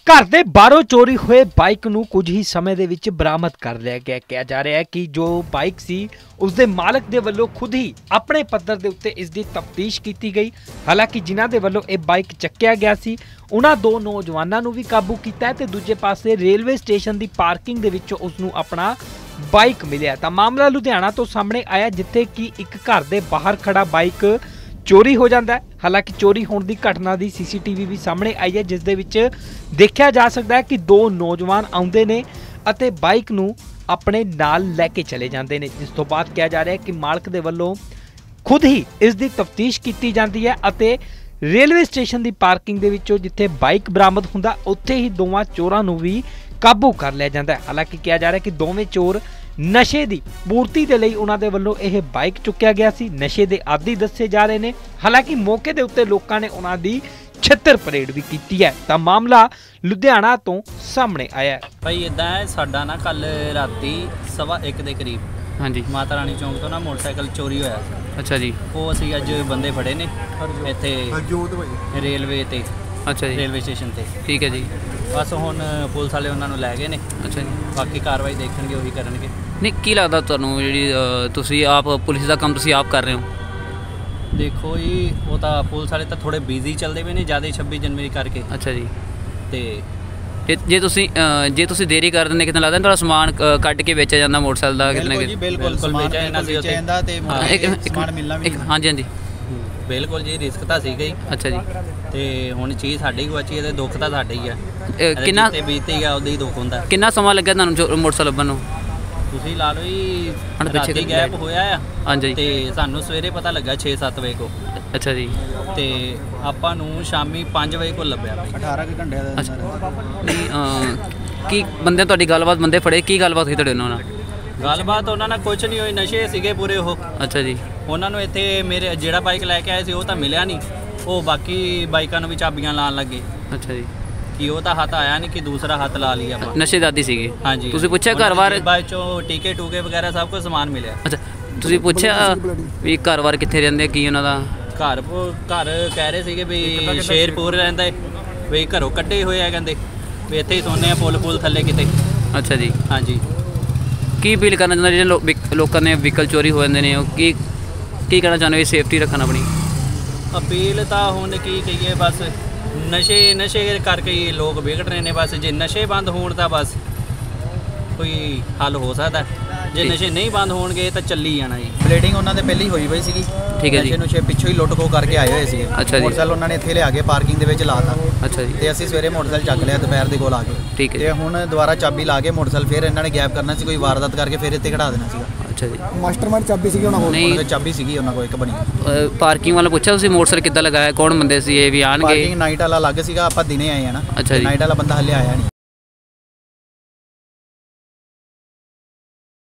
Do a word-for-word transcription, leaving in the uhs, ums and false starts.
घर के बाहरों चोरी हुए बाइक नूं कुछ ही समय दे विच बरामद कर लिया गया। कहा जा रहा है कि जो बाइक सी उसके मालक दे वल्लों खुद ही अपने पद्धर दे उत्ते इसकी तफ्तीश की गई। हालांकि जिन्हां दे वल्लों यह बाइक चक्या गया सी उन्हां दो नौजवानों नूं भी काबू किया ते दूजे पासे रेलवे स्टेशन की पार्किंग दे विच उसनूं अपना बाइक मिलिया। तां मामला लुधियाना तो सामने आया जिथे कि एक घर के बाहर खड़ा बाइक चोरी हो जाता है। हालांकि चोरी होने की घटना की सी सी टी वी भी सामने आई है जिस दे विच देखा जा सकता है कि दो नौजवान आउंदे ने अते बाइक नूं अपने नाल लैके चले जाते हैं। जिस तो बाद कहा जा रहा है कि मालक दे वल्लों खुद ही इसकी तफ्तीश की जाती है अते रेलवे स्टेशन की पार्किंग दे विचों जिथे बाइक बरामद हुंदा उत्थे ही दोवां चोरां नूं भी काबू कर लिया जाता है। हालांकि कहा जा रहा है कि दोवें चोर नशे की पूर्ति के लिए उन्होंने वालों यह बाइक चुक्या गया सी, नशे के आदी दसे जा रहे हैं। हालांकि मौके के उत्ते लोगों ने उन्होंने छित्तर परेड भी की है। तो मामला लुधियाना तो सामने आया है। भाई इदा है साडा ना कल राती सवा एक के करीब हाँ जी माता रानी चौंक तो ना मोटरसाइकिल चोरी होया। अच्छा जी वो असी अज बंदे फड़े ने इत्थे रेलवे ते अच्छा जी रेलवे स्टेशन ते। ठीक है जी बस हुण पुलिस वाले उन्होंने लै गए ने। अच्छा जी बाकी कार्रवाई देखणगे ਉਹੀ ਕਰਨਗੇ। नहीं की लगता ਤੁਹਾਨੂੰ ਜਿਹੜੀ ਤੁਸੀਂ ਆਪ ਪੁਲਿਸ ਦਾ ਕੰਮ ਤੁਸੀਂ ਆਪ ਕਰ ਰਹੇ ਹੋ? देखो जी वो तो पुलिस वाले तो थोड़े बिजी चलते पे ने ज़्यादा छब्बी जनवरी करके। अच्छा जी ਤੇ ਜੇ ਜੇ ਤੁਸੀਂ ਜੇ ਤੁਸੀਂ ਦੇਰੀ ਕਰ ਦਿੰਦੇ ਕਿਤੇ ਲੱਗਦਾ ਤੁਹਾਡਾ ਸਮਾਨ ਕੱਢ ਕੇ ਵੇਚਿਆ ਜਾਂਦਾ ਮੋਟਰਸਾਈਕਲ ਦਾ ਕਿਤੇ ਨਾ ਕਿਤੇ? ਬਿਲਕੁਲ ਵੇਚਿਆ ਜਾਂਦਾ ਸੀ ਉੱਥੇ ਜਾਂਦਾ ਤੇ ਸਮਾਨ ਮਿਲਣਾ ਵੀ। ਹਾਂਜੀ ਹਾਂਜੀ ਬਿਲਕੁਲ ਜੀ ਰਿਸਕ ਤਾਂ ਸੀਗਾ ਹੀ। ਅੱਛਾ ਜੀ ਤੇ ਹੁਣ ਚੀਜ਼ ਸਾਡੇ ਹੀ ਗੁਆਚੀ ਹੈ ਤੇ ਦੁੱਖ ਤਾਂ ਸਾਡੇ ਹੀ ਆ। ਕਿੰਨਾ ਤੇ ਬੀਤੀ ਗਿਆ ਉਹਦਾ ਹੀ ਦੁੱਖ ਹੁੰਦਾ। ਕਿੰਨਾ ਸਮਾਂ ਲੱਗਿਆ ਤੁਹਾਨੂੰ ਮੋਟਰਸਾਈਕਲ ਲੱਭਣ ਨੂੰ? ਤੁਸੀਂ ਲਾ ਲਓ ਜੀ ਰਾਤੀ ਗੈਪ ਹੋਇਆ ਆ। ਹਾਂਜੀ ਤੇ ਸਾਨੂੰ ਸਵੇਰੇ ਪਤਾ ਲੱਗਾ ਛੇ ਸੱਤ ਵਜੇ ਕੋ। ਅੱਛਾ ਜੀ ਤੇ ਆਪਾਂ ਨੂੰ ਸ਼ਾਮੀ ਪੰਜ ਵਜੇ ਕੋ ਲੱਭਿਆ ਬਈ ਅਠਾਰਾਂ ਕੁ ਘੰਟੇ ਦਾ। ਕੀ ਬੰਦੇ ਤੁਹਾਡੀ ਗੱਲਬਾਤ ਬੰਦੇ ਫੜੇ ਕੀ ਗੱਲਬਾਤ ਹੋਈ ਤੁਹਾਡੇ ਉਹਨਾਂ ਨਾਲ? ਗੱਲਬਾਤ ਉਹਨਾਂ ਨਾਲ ਕੁਝ ਨਹੀਂ ਹੋਈ, ਨਸ਼ੇ ਸੀਗੇ ਪੂਰੇ ਉਹ। ਅੱਛਾ ਜੀ ਉਹਨਾਂ ਨੂੰ ਇੱਥੇ ਮੇਰੇ ਜਿਹੜਾ ਬਾਈਕ ਲੈ ਕੇ ਆਏ ਸੀ ਉਹ ਤਾਂ ਮਿਲਿਆ ਨਹੀਂ, ਉਹ ਬਾਕੀ ਬਾਈਕਾਂ ਨੂੰ ਵੀ ਚਾਬੀਆਂ ਲਾਉਣ ਲੱਗੇ। ਅੱਛਾ ਜੀ ਕਿ ਉਹ ਤਾਂ ਹੱਥ ਆਇਆ ਨਹੀਂ ਕਿ ਦੂਸਰਾ ਹੱਥ ਲਾ ਲਿਆ ਆਪਾਂ। ਨਸ਼ੇ ਦਾਦੀ ਸੀਗੇ? ਹਾਂਜੀ ਤੁਸੀਂ ਪੁੱਛਿਆ ਘਰ ਬਾਰ ਬਾਈ ਚੋਂ ਟੀਕੇ ਟੂਕੇ ਵਗੈਰਾ ਸਭ ਕੁਝ ਸਮਾਨ ਮਿਲਿਆ। ਅੱਛਾ ਤੁਸੀਂ ਪੁੱਛਿਆ ਵੀ ਘਰ ਬਾਰ ਕਿੱਥੇ ਰਹਿੰਦੇ ਕੀ ਉਹਨਾਂ ਦਾ? ਘਰ ਘਰ ਕਹਿ ਰਹੇ ਸੀਗੇ ਵੀ ਸ਼ੇਰਪੁਰ ਰਹਿੰਦੇ ਵੀ ਘਰੋਂ ਕੱਢੇ ਹੋਏ ਆ, ਕਹਿੰਦੇ ਵੀ ਇੱਥੇ ਹੀ ਸੋਨੇ ਆ ਪੁੱਲ ਪੁੱਲ ਥੱਲੇ ਕਿਤੇ। ਅੱਛਾ ਜੀ ਹਾਂਜੀ ਕੀ ਅਪੀਲ ਕਰਨਾ ਚਾਹੁੰਦੇ ਜਿਹੜੇ ਲੋਕਾਂ ਨੇ ਵਹੀਕਲ ਚੋਰੀ ਹੋ ਜਾਂਦੇ ਨੇ ਉਹ ਕੀ ਕੀ ਕਹਿਣਾ ਚਾਹੁੰਦੇ ਸੇਫਟੀ ਰੱਖਣ ਆਪਣੀ? ਅਪੀਲ ਤਾਂ ਹੁਣ ਕੀ ਕਹੀਏ, ਬਸ ਨਸ਼ੇ ਨਸ਼ੇ ਕਰਕੇ ਹੀ ਲੋਕ ਵਿਗੜ ਰਹੇ ਨੇ। ਬਸ ਜੇ ਨਸ਼ੇ ਬੰਦ ਹੋਣ ਤਾਂ ਬਸ ਕੋਈ ਹੱਲ ਹੋ ਸਕਦਾ, ਜੇ ਨਸ਼ੇ ਨਹੀਂ ਬੰਦ ਹੋਣਗੇ ਤਾਂ ਚੱਲੀ ਜਾਣਾ ਜੀ। ਬਲੀਡਿੰਗ ਉਹਨਾਂ ਦੇ ਪਹਿਲੀ ਹੋਈ ਪਈ ਸੀਗੀ। ਠੀਕ ਹੈ ਜੀ। ਨਸ਼ੇ ਨੁਸ਼ੇ ਪਿੱਛੋਂ ਹੀ ਲੁੱਟ ਖੋ ਕਰਕੇ ਆਏ ਹੋਏ ਸੀਗੇ। ਮੋਟਰਸਾਈਕਲ ਉਹਨਾਂ ਨੇ ਇੱਥੇ ਲਿਆ ਕੇ ਪਾਰਕਿੰਗ ਦੇ ਵਿੱਚ ਲਾਤਾ। ਅੱਛਾ ਜੀ ਤੇ ਅਸੀਂ ਸਵੇਰੇ ਮੋਟਰਸਾਈਕਲ ਚੱਕ ਲਿਆ ਦੁਪਹਿਰ ਦੇ ਕੋਲ ਆ ਕੇ। ਠੀਕ ਹੈ ਤੇ ਹੁਣ ਦੁਬਾਰਾ ਚਾਬੀ ਲਾ ਕੇ ਮੋਟਰਸਾਈਕਲ ਫਿਰ ਇਹਨਾਂ ਨੇ ਗੈਪ ਕਰਨਾ ਸੀ, ਕੋਈ ਵਾਰਦਾਤ ਕਰਕੇ ਫਿਰ ਇੱਥੇ ਖੜਾ ਦੇਣਾ ਸੀਗਾ। ਅੱਛਾ ਜੀ ਮਾਸਟਰਮਾਈਂਡ ਚਾਬੀ ਸੀਗੀ ਉਹਨਾਂ ਕੋਲ? ਨਹੀਂ ਚਾਬੀ ਸੀਗੀ ਉਹਨਾਂ ਕੋਲ ਇੱਕ ਬਣੀ। ਪਾਰਕਿੰਗ ਵਾਲਾ ਪੁੱਛਿਆ ਤੁਸੀਂ ਮੋਟਰਸਾਈਕਲ ਕਿੱਦਾਂ ਲਗਾਇਆ, ਕੌਣ ਬੰਦੇ ਸੀ ਇਹ ਵੀ ਆਣਗੇ? ਪਾਰਕਿੰਗ ਨਾਈਟ ਵਾਲਾ ਅਲੱਗ ਸੀਗਾ, ਆਪਾਂ ਦਿਨੇ ਆਏ ਆ ਨਾ। ਅੱਛਾ ਜੀ ਨਾਈਟ ਵਾਲਾ ਬੰਦਾ ਹਲੇ ਆਇਆ ਨਹੀਂ।